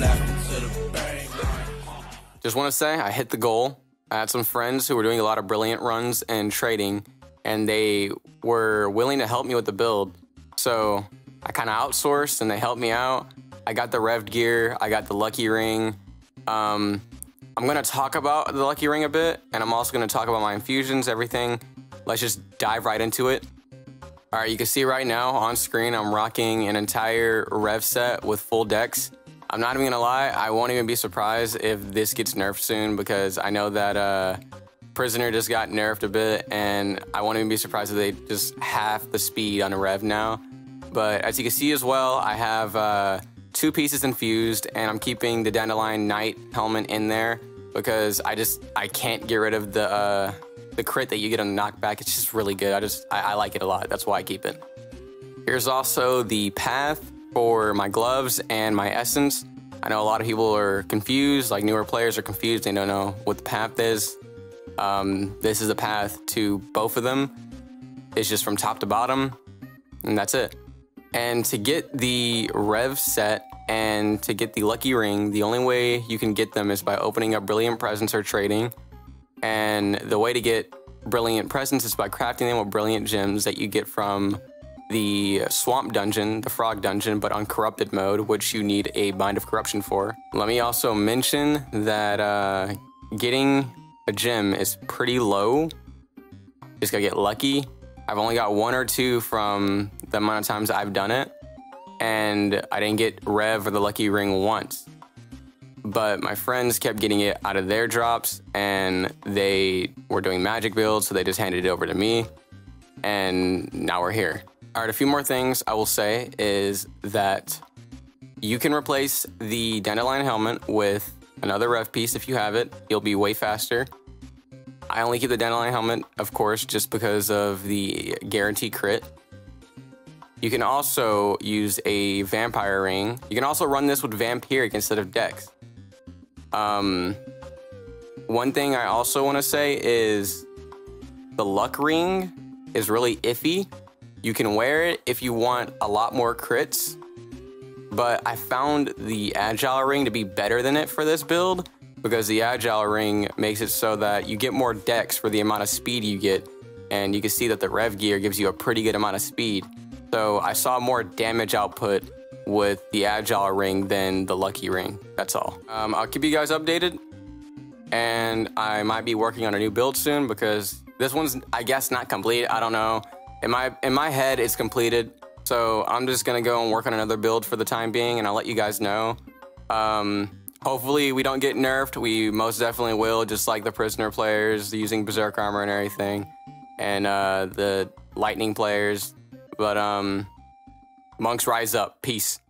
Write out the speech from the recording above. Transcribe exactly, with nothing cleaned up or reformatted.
Just want to say I hit the goal. I had some friends who were doing a lot of brilliant runs and trading, and they were willing to help me with the build. So I kind of outsourced and they helped me out. I got the revved gear, I got the lucky ring. Um, I'm gonna talk about the lucky ring a bit, and I'm also gonna talk about my infusions, everything. Let's just dive right into it. All right, you can see right now on screen, I'm rocking an entire rev set with full decks. I'm not even gonna lie, I won't even be surprised if this gets nerfed soon, because I know that uh, Prisoner just got nerfed a bit, and I won't even be surprised if they just half the speed on a rev now. But as you can see as well, I have uh, two pieces infused, and I'm keeping the Dandelion Knight helmet in there because I just, I can't get rid of the uh, the crit that you get on the knockback. It's just really good. I just, I, I like it a lot. That's why I keep it. Here's also the path for my gloves and my essence. I know a lot of people are confused, like newer players are confused. They don't know what the path is. Um, this is the path to both of them. It's just from top to bottom, and that's it. And to get the rev set and to get the lucky ring, the only way you can get them is by opening up Brilliant Presence or trading. And the way to get Brilliant Presence is by crafting them with Brilliant Gems that you get from the Swamp Dungeon, the Frog Dungeon, but on Corrupted mode, which you need a Bind of Corruption for. Let me also mention that uh, getting a gem is pretty low. Just gotta get lucky. I've only got one or two from the amount of times I've done it, and I didn't get Rev or the lucky ring once. But my friends kept getting it out of their drops, and they were doing magic builds, so they just handed it over to me, and now we're here. All right, a few more things I will say is that you can replace the Dandelion helmet with another rev piece if you have it. You'll be way faster. I only keep the Dandelion helmet, of course, just because of the guarantee crit. You can also use a Vampire ring. You can also run this with Vampiric instead of Dex. Um, one thing I also want to say is the luck ring is really iffy. You can wear it if you want a lot more crits, but I found the Agile ring to be better than it for this build, because the Agile ring makes it so that you get more dex for the amount of speed you get, and you can see that the rev gear gives you a pretty good amount of speed. So I saw more damage output with the Agile ring than the lucky ring. That's all. Um, I'll keep you guys updated, and I might be working on a new build soon, because this one's, I guess, not complete. I don't know. In my, in my head, it's completed. So I'm just gonna go and work on another build for the time being, and I'll let you guys know. Um, hopefully we don't get nerfed. We most definitely will, just like the Prisoner players using Berserk armor and everything, and uh, the Lightning players. But um, monks rise up. Peace.